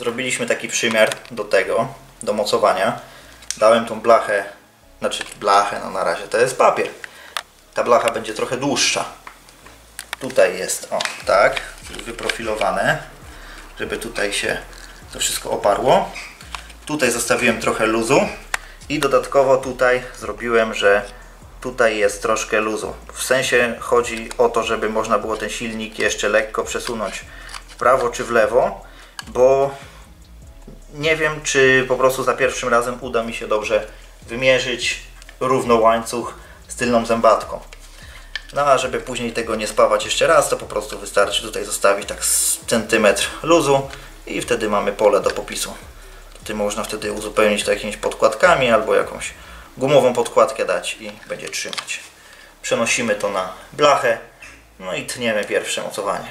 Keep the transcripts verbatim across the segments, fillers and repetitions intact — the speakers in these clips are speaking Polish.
zrobiliśmy taki przymiar do tego, do mocowania. Dałem tą blachę, znaczy blachę, no na razie to jest papier. Ta blacha będzie trochę dłuższa. Tutaj jest, o tak, wyprofilowane, żeby tutaj się to wszystko oparło. Tutaj zostawiłem trochę luzu i dodatkowo tutaj zrobiłem, że tutaj jest troszkę luzu. W sensie chodzi o to, żeby można było ten silnik jeszcze lekko przesunąć w prawo czy w lewo, bo nie wiem, czy po prostu za pierwszym razem uda mi się dobrze wymierzyć równo łańcuch z tylną zębatką. No a żeby później tego nie spawać jeszcze raz, to po prostu wystarczy tutaj zostawić tak centymetr luzu i wtedy mamy pole do popisu. Tutaj można wtedy uzupełnić to jakimiś podkładkami albo jakąś gumową podkładkę dać i będzie trzymać. Przenosimy to na blachę, no i tniemy pierwsze mocowanie.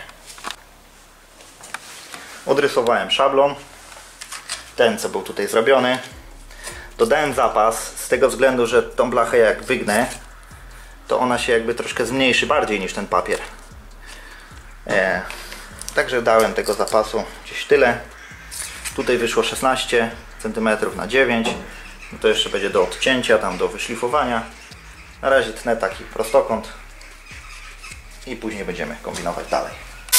Odrysowałem szablon, ten co był tutaj zrobiony. Dodałem zapas z tego względu, że tą blachę jak wygnę, to ona się jakby troszkę zmniejszy bardziej niż ten papier. E, także dałem tego zapasu gdzieś tyle. Tutaj wyszło szesnaście centymetrów na dziewięć. No to jeszcze będzie do odcięcia, tam do wyszlifowania. Na razie tnę taki prostokąt i później będziemy kombinować dalej.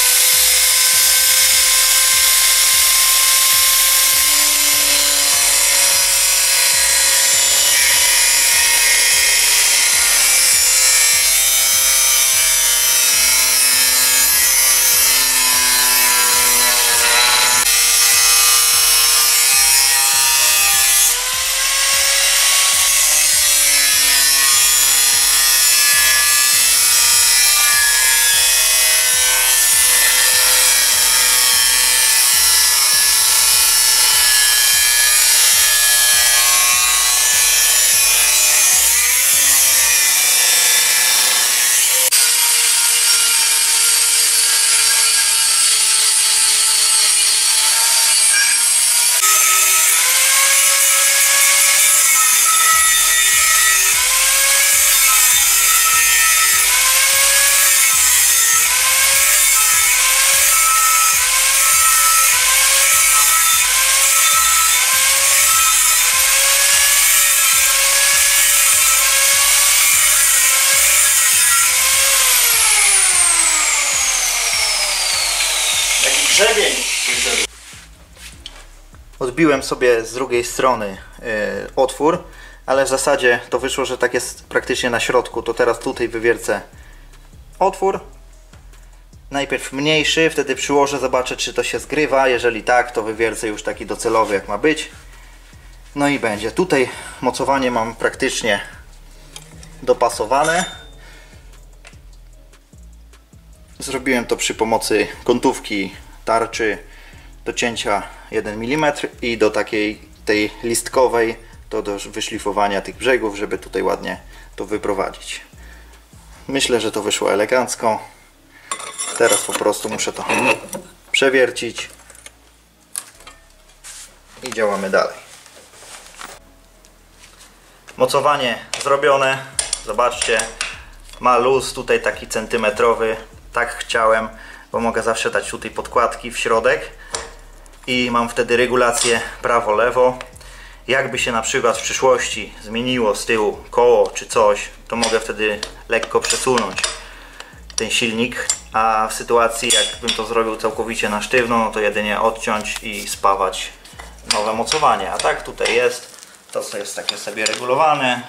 Grzebień. Odbiłem sobie z drugiej strony yy, otwór, ale w zasadzie to wyszło, że tak jest praktycznie na środku. To teraz tutaj wywiercę otwór. Najpierw mniejszy, wtedy przyłożę, zobaczę, czy to się zgrywa. Jeżeli tak, to wywiercę już taki docelowy, jak ma być. No i będzie. Tutaj mocowanie mam praktycznie dopasowane. Zrobiłem to przy pomocy kątówki tarczy do cięcia jeden milimetr i do takiej tej listkowej to do wyszlifowania tych brzegów, żeby tutaj ładnie to wyprowadzić. Myślę, że to wyszło elegancko. Teraz po prostu muszę to przewiercić i działamy dalej. Mocowanie zrobione. Zobaczcie, ma luz tutaj taki centymetrowy. Tak chciałem, bo mogę zawsze dać tutaj podkładki w środek i mam wtedy regulację prawo-lewo. Jakby się na przykład w przyszłości zmieniło z tyłu koło czy coś, to mogę wtedy lekko przesunąć ten silnik, a w sytuacji jakbym to zrobił całkowicie na sztywno, no to jedynie odciąć i spawać nowe mocowanie. A tak tutaj jest, to co jest takie sobie regulowane.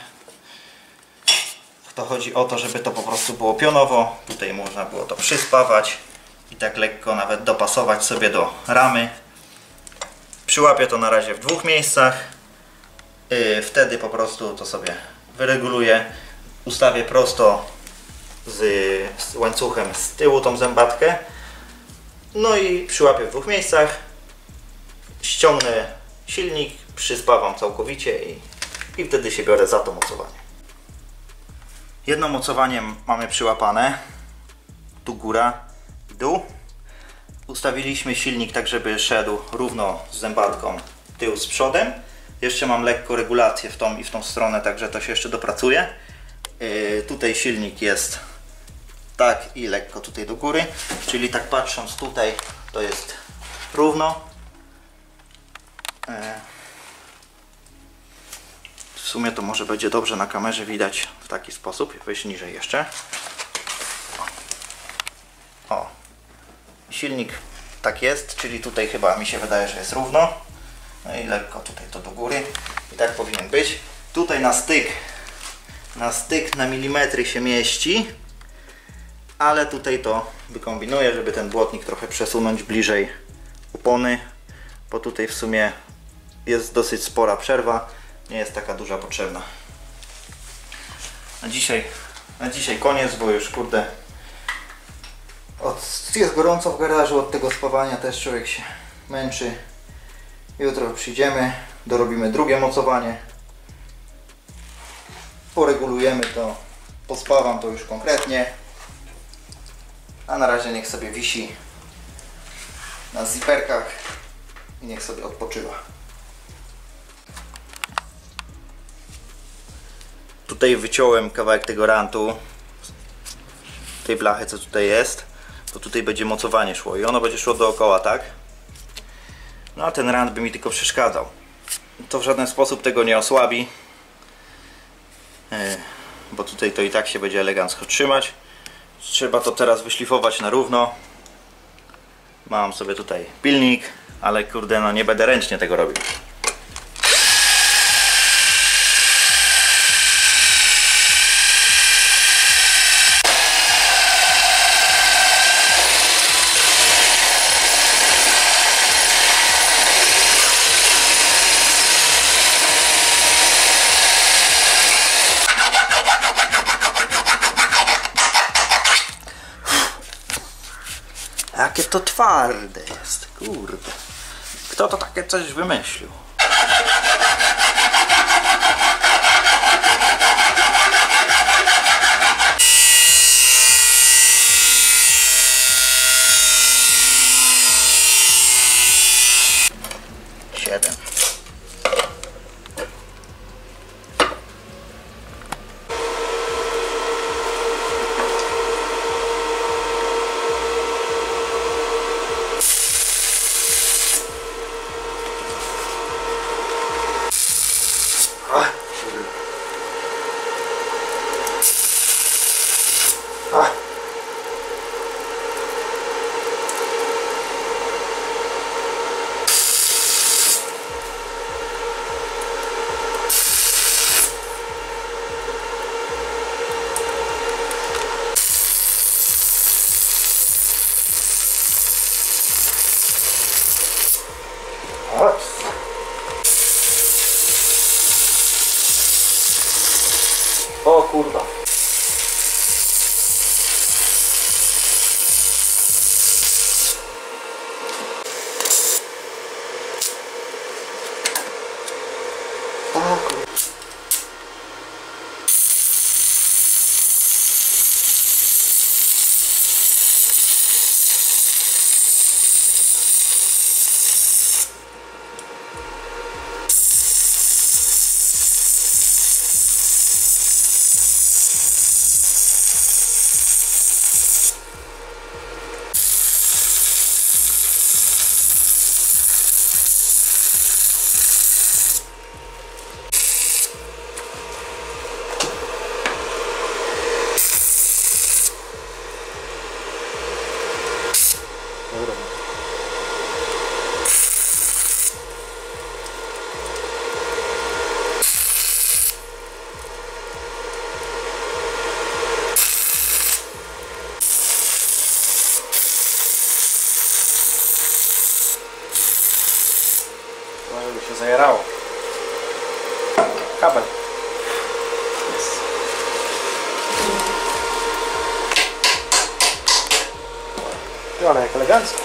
To chodzi o to, żeby to po prostu było pionowo. Tutaj można było to przyspawać i tak lekko nawet dopasować sobie do ramy. Przyłapię to na razie w dwóch miejscach. Yy, wtedy po prostu to sobie wyreguluję. Ustawię prosto z, z łańcuchem z tyłu tą zębatkę. No i przyłapię w dwóch miejscach. Ściągnę silnik, przyspawam całkowicie i, i wtedy się biorę za to mocowanie. Jedno mocowanie mamy przyłapane. Tu góra i dół. Ustawiliśmy silnik tak, żeby szedł równo z zębatką tył z przodem. Jeszcze mam lekko regulację w tą i w tą stronę, także to się jeszcze dopracuje. Yy, tutaj silnik jest tak i lekko tutaj do góry, czyli tak patrząc tutaj to jest równo. W sumie to może będzie dobrze na kamerze widać w taki sposób. Weź niżej jeszcze. O. Silnik tak jest, czyli tutaj chyba mi się wydaje, że jest równo. No i lekko tutaj to do góry. I tak powinien być. Tutaj na styk, na styk na milimetry się mieści. Ale tutaj to wykombinuję, żeby ten błotnik trochę przesunąć bliżej opony. Bo tutaj w sumie jest dosyć spora przerwa. Nie jest taka duża potrzebna. Na dzisiaj, na dzisiaj koniec, bo już kurde od, jest gorąco w garażu, od tego spawania też człowiek się męczy. Jutro przyjdziemy, dorobimy drugie mocowanie. Poregulujemy to, pospawam to już konkretnie. A na razie niech sobie wisi na ziperkach i niech sobie odpoczywa. Tutaj wyciąłem kawałek tego rantu, tej blachy, co tutaj jest, to tutaj będzie mocowanie szło i ono będzie szło dookoła, tak? No a ten rant by mi tylko przeszkadzał. To w żaden sposób tego nie osłabi, bo tutaj to i tak się będzie elegancko trzymać. Trzeba to teraz wyszlifować na równo. Mam sobie tutaj pilnik, ale kurde, no nie będę ręcznie tego robił. Jakie to twarde jest, kurde. Kto to takie coś wymyślił? Siedem. O kurwa. O kurwa. Żeby się zajarało. Kabel. Jest. Ty, ale jak elegancko.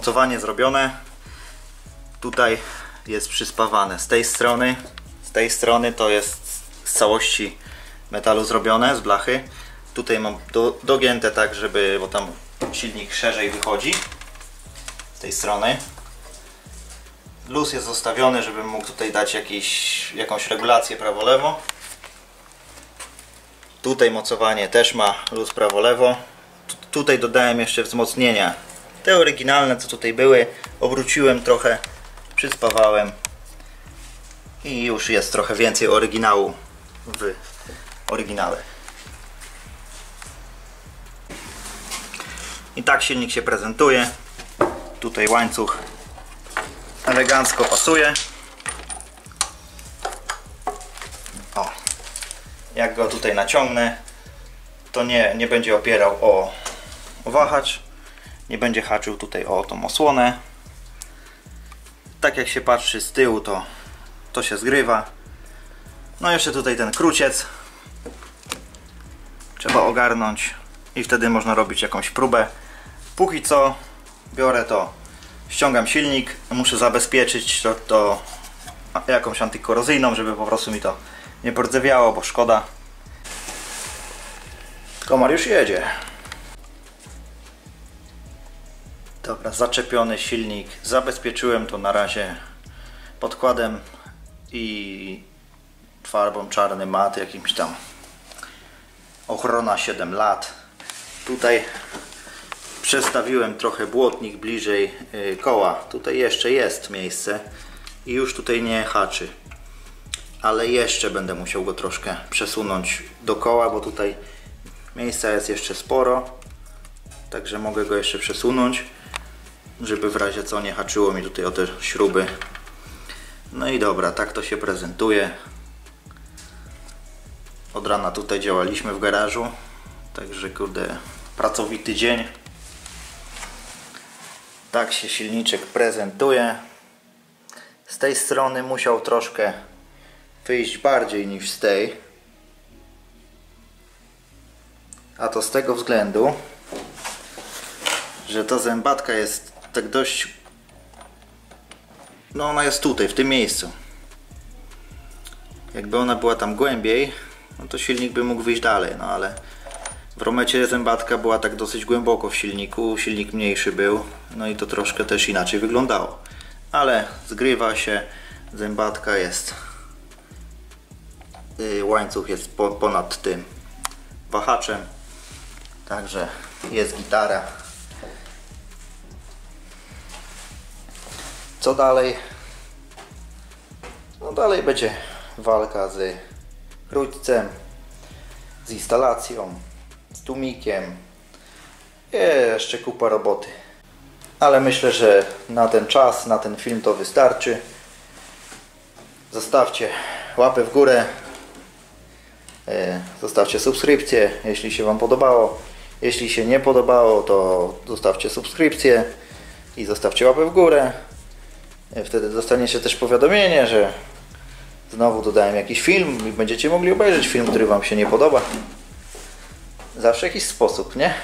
mocowanie zrobione. Tutaj jest przyspawane z tej strony. Z tej strony to jest z całości metalu zrobione, z blachy. Tutaj mam do, dogięte tak, żeby, bo tam silnik szerzej wychodzi. Z tej strony. Luz jest zostawiony, żebym mógł tutaj dać jakiś, jakąś regulację prawo-lewo. Tutaj mocowanie też ma luz prawo-lewo. Tutaj dodałem jeszcze wzmocnienia. Te oryginalne, co tutaj były, obróciłem trochę, przyspawałem i już jest trochę więcej oryginału w oryginale. I tak silnik się prezentuje. Tutaj łańcuch elegancko pasuje. O. Jak go tutaj naciągnę, to nie, nie będzie opierał o, o wahacz, nie będzie haczył tutaj o tą osłonę. Tak jak się patrzy z tyłu, to, to się zgrywa. No jeszcze tutaj ten kruciec trzeba ogarnąć i wtedy można robić jakąś próbę. Póki co biorę to, ściągam silnik, muszę zabezpieczyć to, to jakąś antykorozyjną, żeby po prostu mi to nie pordzewiało, bo szkoda. Komar już jedzie. Dobra, zaczepiony silnik. Zabezpieczyłem to na razie podkładem i farbą czarny mat, jakimś tam ochrona siedem lat. Tutaj przestawiłem trochę błotnik bliżej koła. Tutaj jeszcze jest miejsce i już tutaj nie haczy. Ale jeszcze będę musiał go troszkę przesunąć do koła, bo tutaj miejsca jest jeszcze sporo. Także mogę go jeszcze przesunąć, żeby w razie co nie haczyło mi tutaj o te śruby. No i dobra, tak to się prezentuje. Od rana tutaj działaliśmy w garażu. Także kurde, pracowity dzień. Tak się silniczek prezentuje. Z tej strony musiał troszkę wyjść bardziej niż z tej, a to z tego względu, że ta zębatka jest tak dość, no ona jest tutaj, w tym miejscu. Jakby ona była tam głębiej, no to silnik by mógł wyjść dalej, no ale w Romecie zębatka była tak dosyć głęboko w silniku, silnik mniejszy był, no i to troszkę też inaczej wyglądało, ale zgrywa się, zębatka jest, łańcuch jest po, ponad tym wahaczem, także jest gitara. Co dalej? No dalej będzie walka z krótcem, z instalacją, z tłumikiem, jeszcze kupa roboty, ale myślę, że na ten czas, na ten film to wystarczy. Zostawcie łapę w górę, zostawcie subskrypcję, jeśli się Wam podobało. Jeśli się nie podobało, to zostawcie subskrypcję i zostawcie łapę w górę. Wtedy dostaniecie też powiadomienie, że znowu dodałem jakiś film i będziecie mogli obejrzeć film, który Wam się nie podoba. Zawsze jakiś sposób, nie?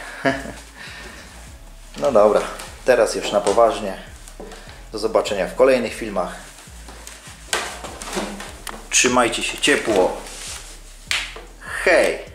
No dobra, teraz już na poważnie. Do zobaczenia w kolejnych filmach. Trzymajcie się ciepło. Hej!